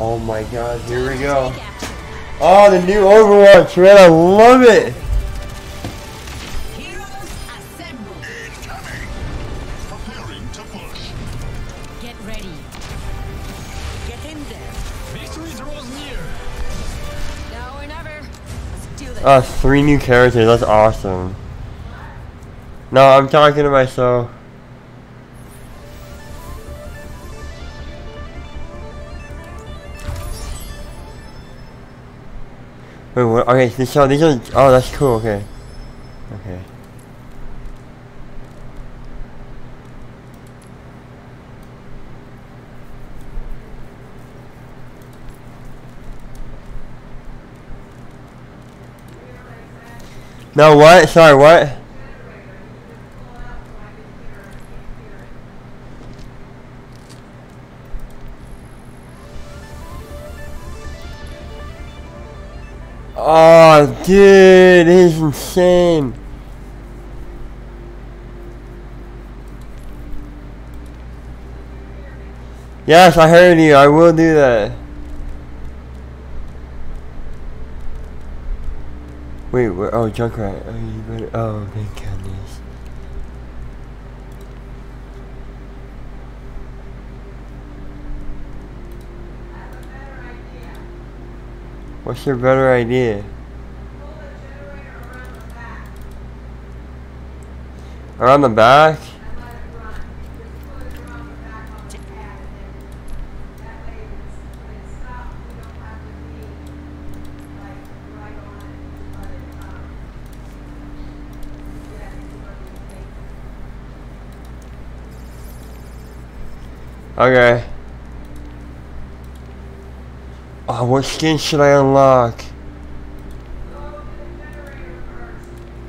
Oh my god, here we go. Oh, the new Overwatch, man, I love it. Heroes assemble. Incoming. Preparing to push. Get ready. Get in there. Victory draws near. Now or never. Let's do this. 3 new characters, that's awesome. No, I'm talking to myself. Wait, what? Okay, these are, oh, that's cool, okay. Okay. No, what? Sorry, what? Oh, dude, this is insane. Yes, I heard you. I will do that. Wait, where? Oh, Junkrat. Oh, you better. Oh, thank goodness. What's your better idea? Pull the generator around the back Around the back? and let it run. Just put it around the back on the pad and then that way when it stops, we don't have to be like right on it to let it yeah, it's running tape. Okay. Oh, what skin should I unlock? Go to the generator first.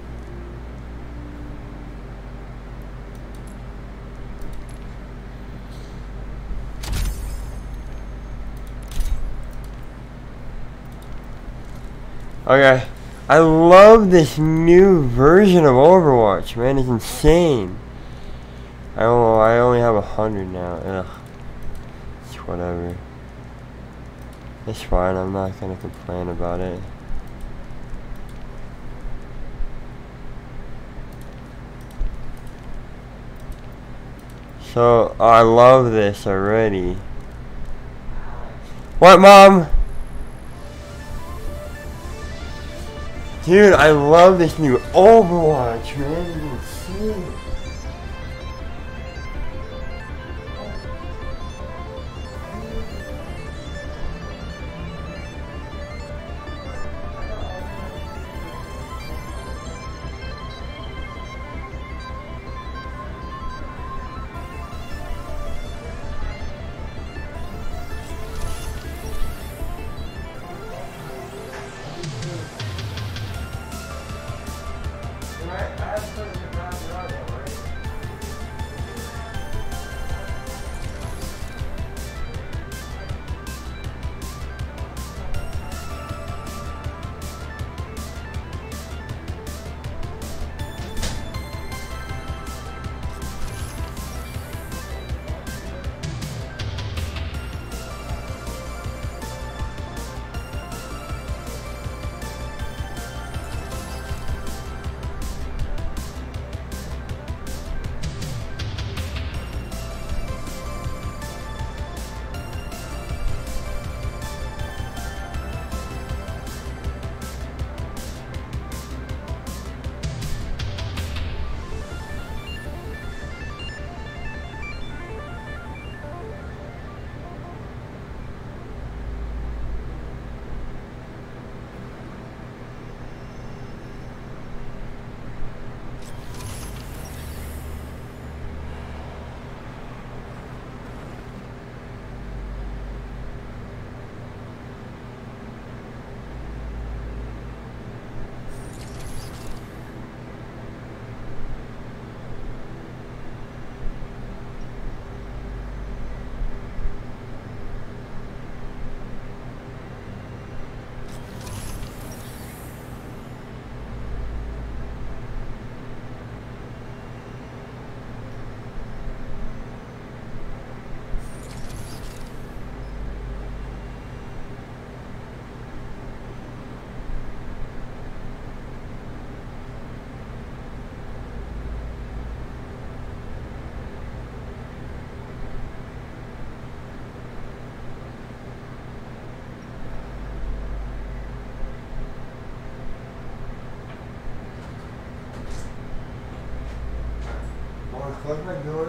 Okay. I love this new version of Overwatch, man. It's insane. I don't know, I only have 100 now. Ugh. It's whatever. It's fine, I'm not gonna complain about it. So, I love this already. What, Mom? Dude, I love this new Overwatch, man. It's insane. close my door.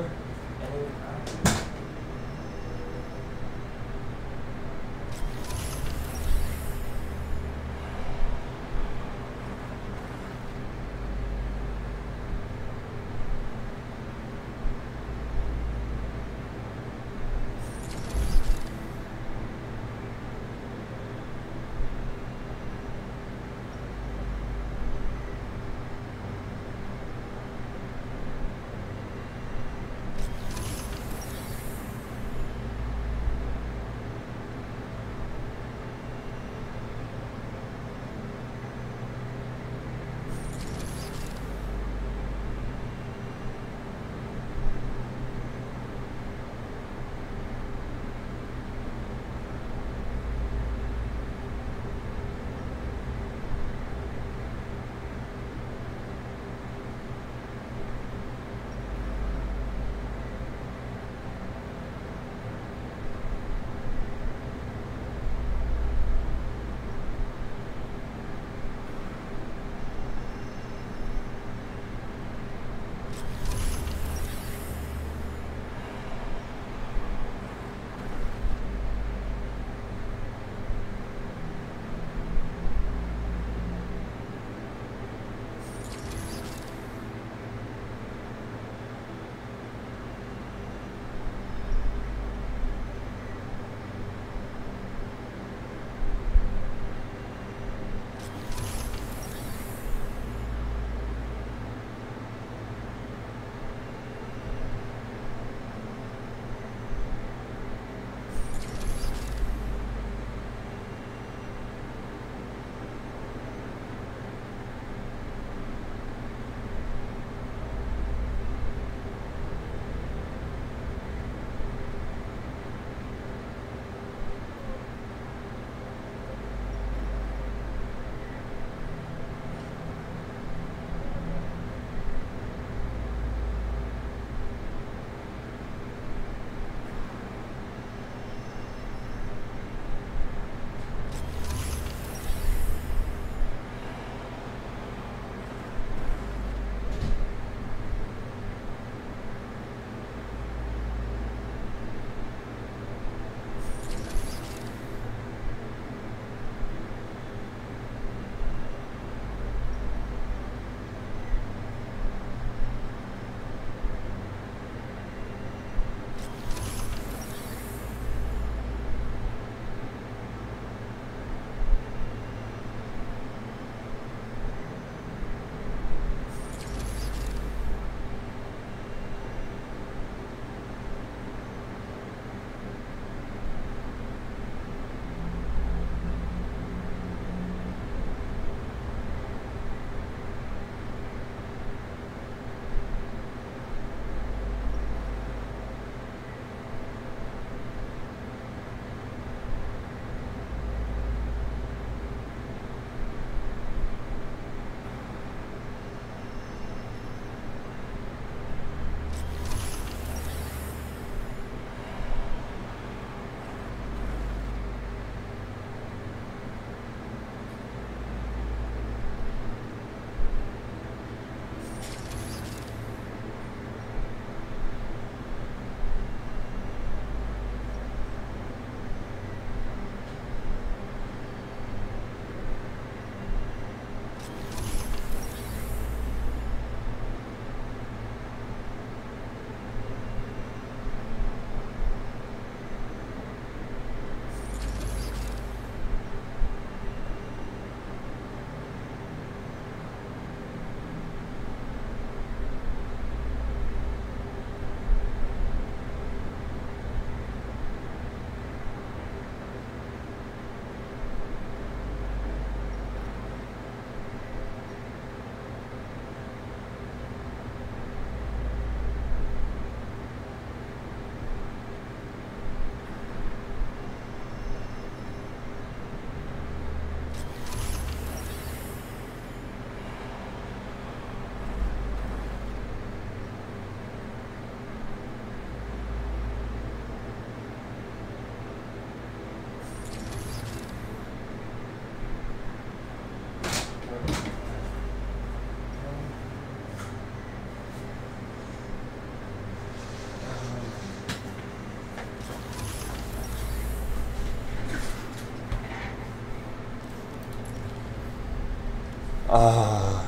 Ah.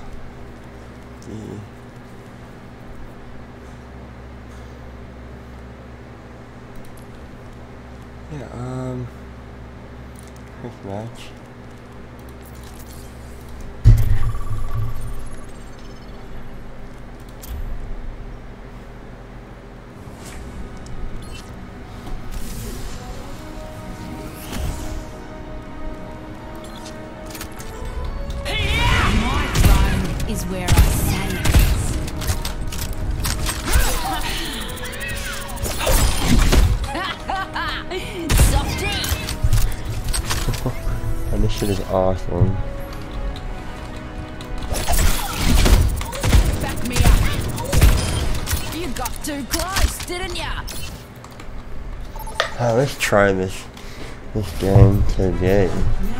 Yeah, quick match. Is where I say it is. Softy! And this shit is awesome. Back me up. You got too close, didn't ya? Let's try this game today.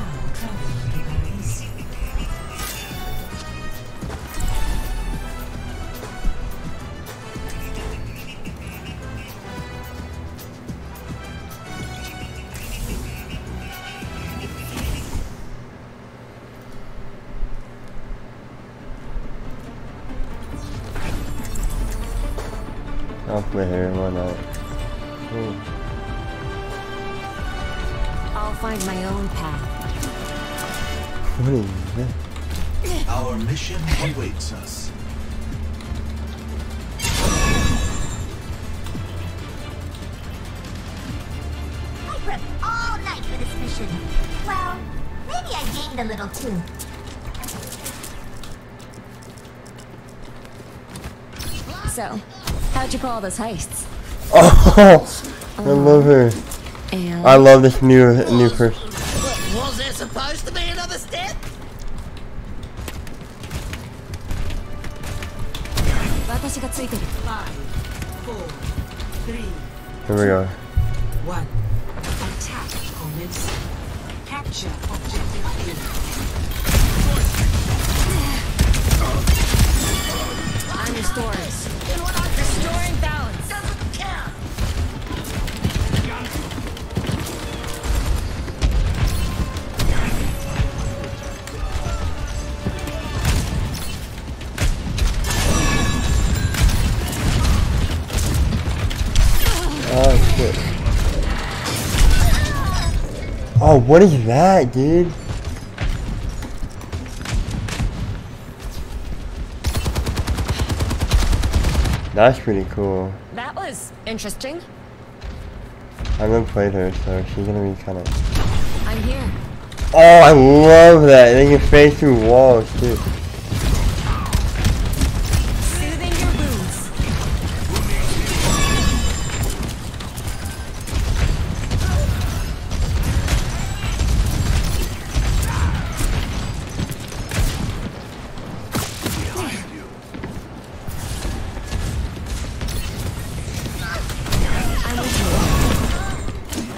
I'll play here, why not? I'll find my own path. What is this? Our mission awaits us. I prepped all night for this mission. Well, maybe I gained a little too. So, how'd you call those heists? Oh, I love her. And I love this new person. Was there supposed to be another step? Five, four, three, Here we go. 1. Attack commence. Capture objective B. I'm restoring. Restoring balance. Doesn't count. Oh shit. Oh, what is that, dude? That's pretty cool. That was interesting. I haven't played her, so she's gonna be kind of. I'm here. Oh, I love that. They can face through walls too. Soothing your wounds. I'm with you.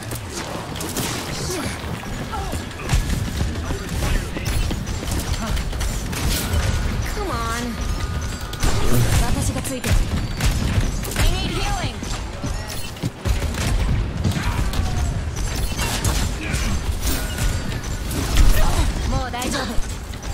Come on. 私がついてる。I need healing. もう大丈夫。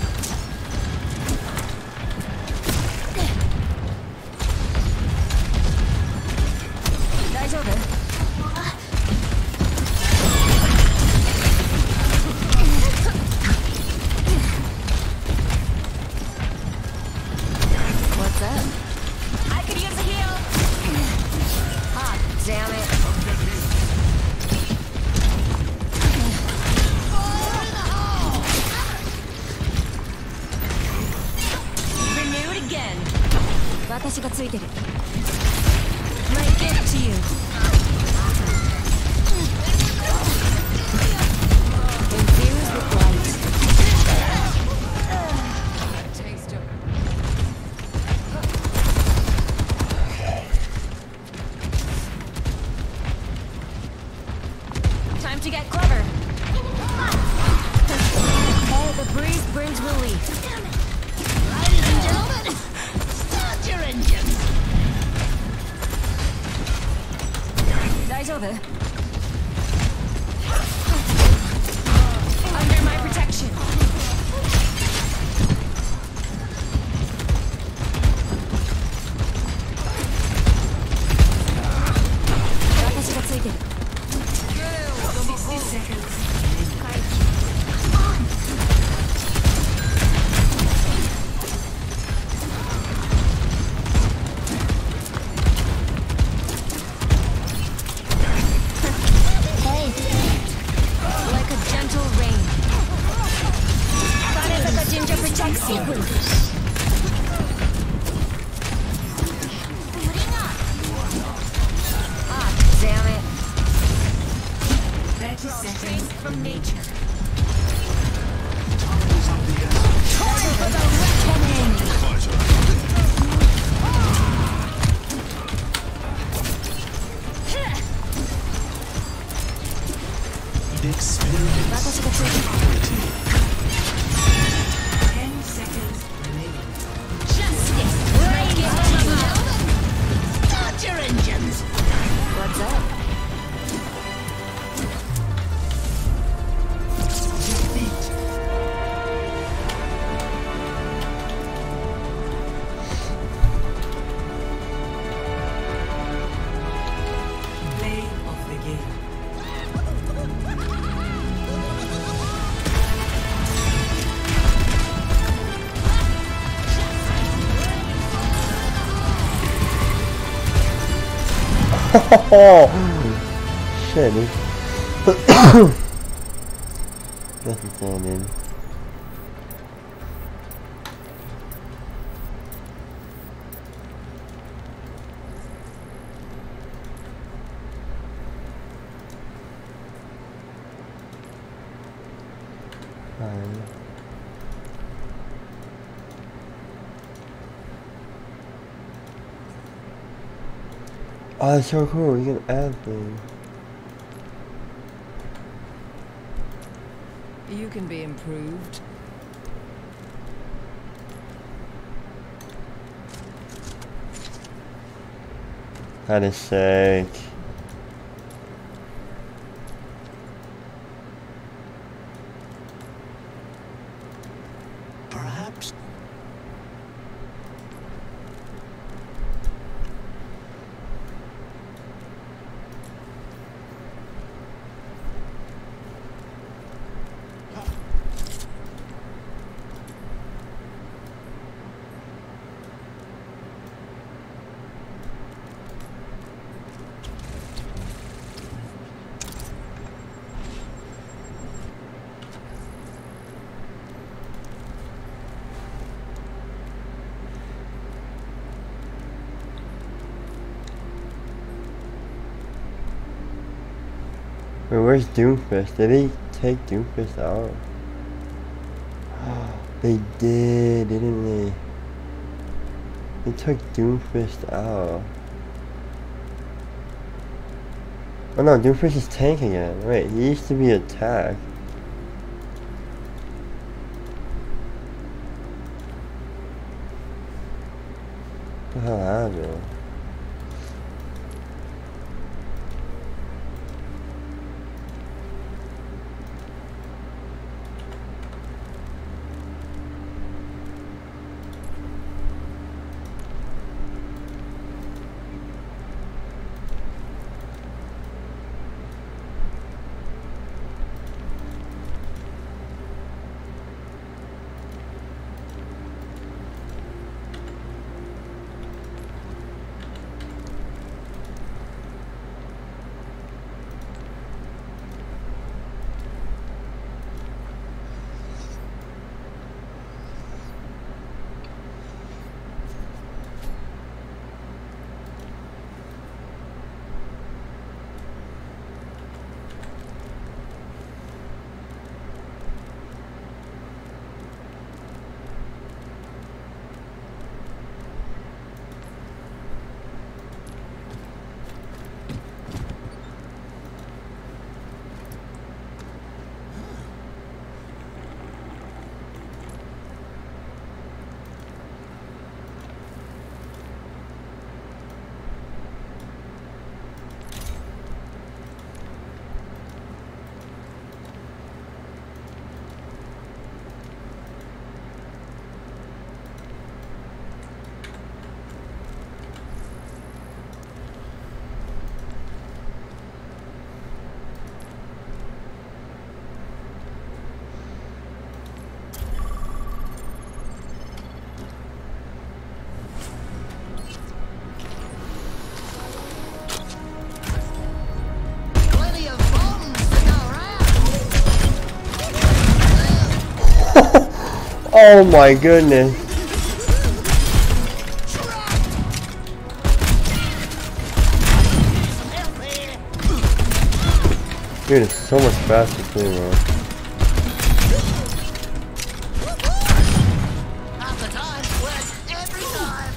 大丈夫？What's up? I could use a heal. Ah, damn it. Renewed again. 私がついてる。My gift to you. Infused with light. Taste of Time to get clever. Oh, the breeze brings relief. Ladies and gentlemen, start your engines. 大丈夫? Under my protection. 30 seconds from nature. Experience tranquility. 10 seconds remaining. Justice! Start your engines. What's up? Defeat. Play of the game. Oh shit, dude. That's insane, dude. Oh, that's so cool. You can add things. You can be improved. That is sick. Perhaps Wait, where's Doomfist? Did they take Doomfist out? They did, didn't they? They took Doomfist out. Oh no, Doomfist is tank again. Wait, he used to be attack. What the hell happened? Plenty of bombs to go around. Oh my goodness. Dude, it's so much faster too, man. Half the time works every time.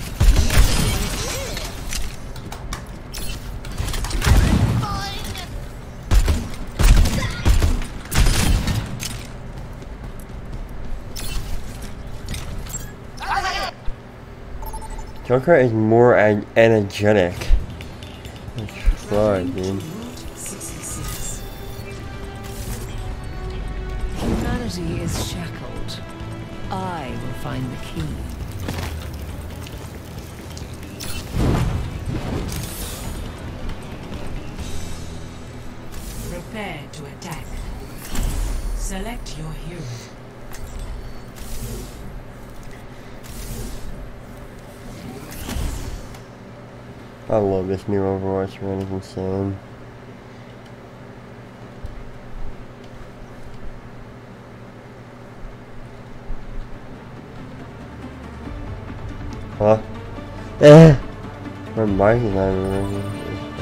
Junkrat is more energetic. That's right, dude. 66. Humanity is shackled. I will find the key. Prepare to attack. Select your hero. I love this new Overwatch, man. It's insane. Huh? My mic is not working.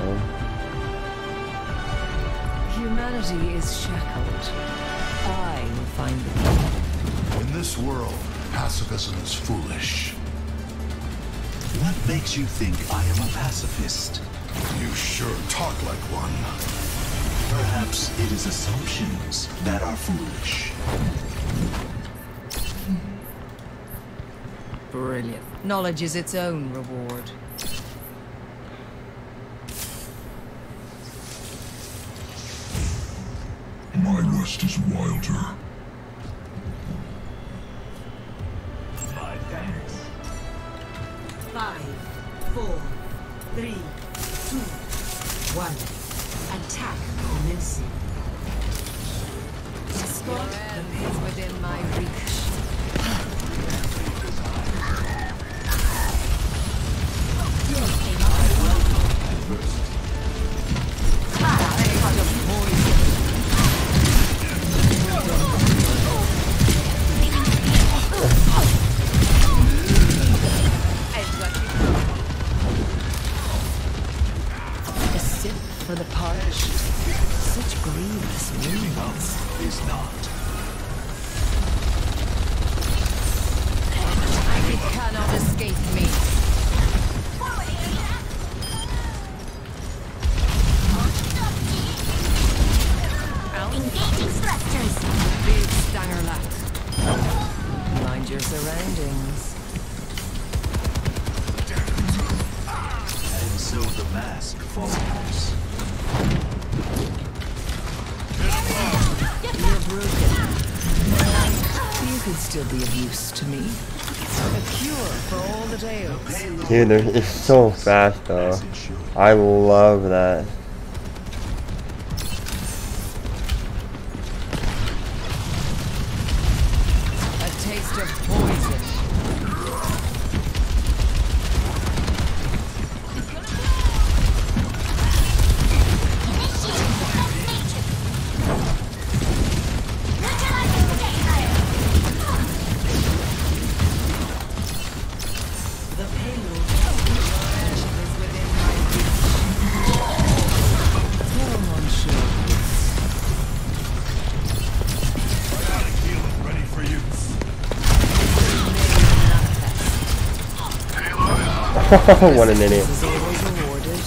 Humanity is shackled. I will find the key. In this world, pacifism is foolish. What makes you think I am a pacifist? You sure talk like one. Perhaps it is assumptions that are foolish. Brilliant. Knowledge is its own reward. My lust is wilder. My thanks. 5, 4, 3, 2, 1. Attack commencing. Spot the End pain. is within my reach. A sip for the parched. Such grievous wounds. Is not. It cannot escape me. Engaging thrusters. Big stanger lap. Mind your surroundings. And so the mask falls. You're broken. You could still be of use to me. A cure for all the tales. Dude, it's so fast though. I love that. A taste of poison. The payload. Is within my reach. Come on, show. Ready for use. What an idiot. Is always rewarded.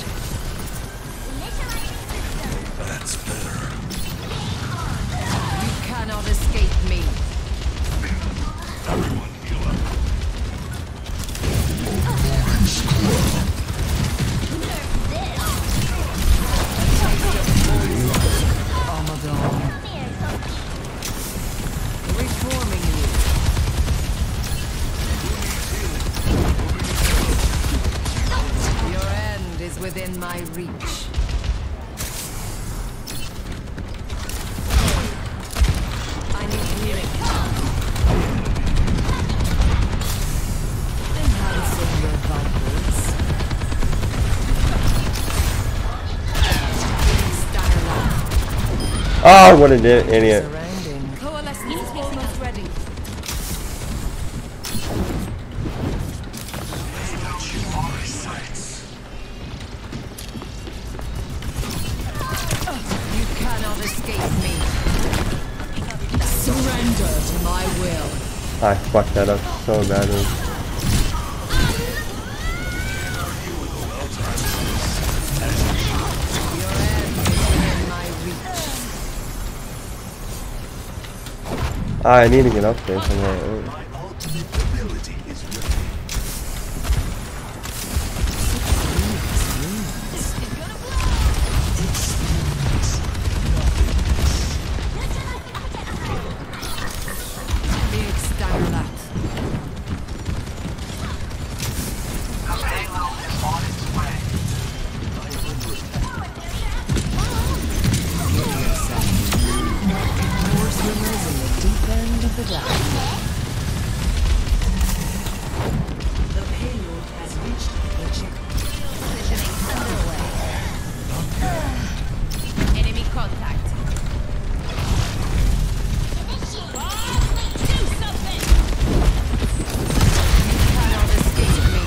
That's better. You cannot escape me. Everyone heal up. Armageddon. Reforming you. Your end is within my reach. I need healing. Enhancing your vitals. Starlight. Oh, what an idiot. Surrounding. Coalescence is almost ready. You cannot escape me. Surrender to my will. I fucked that up so badly. Your end is within my reach. I need to get up there somewhere. My ultimate ability is ready. Big Starlat. More swimmers in the deep end of the dive. The payload has reached the checkpoint. Enemy contact. Do something! Cannot escape me.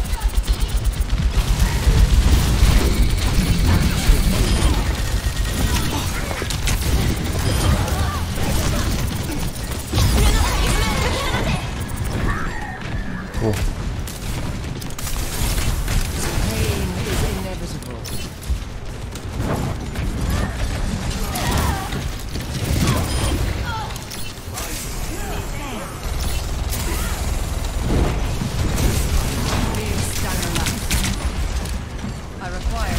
Pain is inevitable. Big Starlat. I require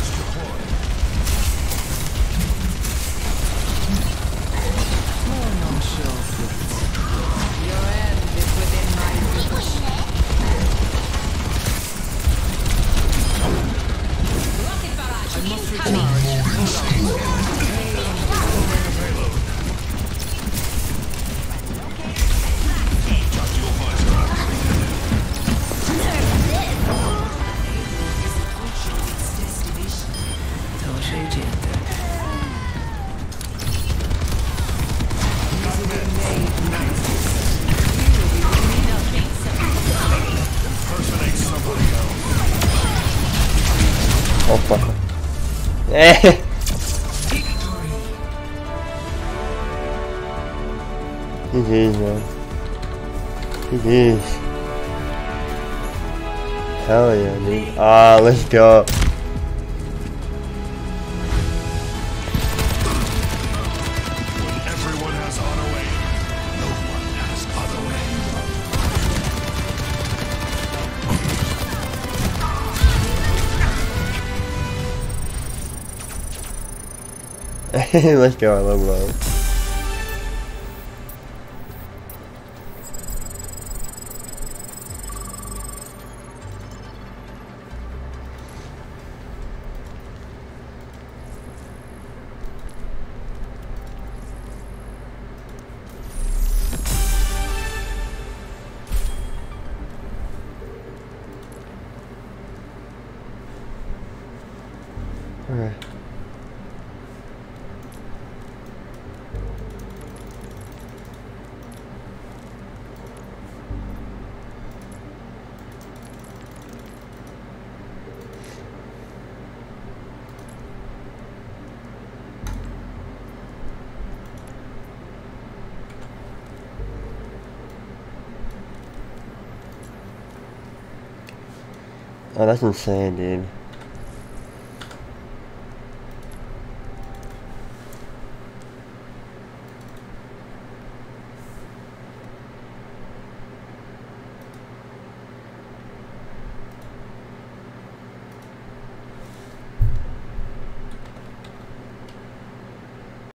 Turn on shore foot. Your end is within my reach. Rocket barrage I must incoming! recharge. Is approaching its destination. Torze gente. Easily made nice. Oh fuck. Eh. GG's, man. GG's. Hell yeah, dude. Ah, let's go. Everyone has auto aim. No one has other Let's go, I love love. Okay. Oh, that's insane, dude.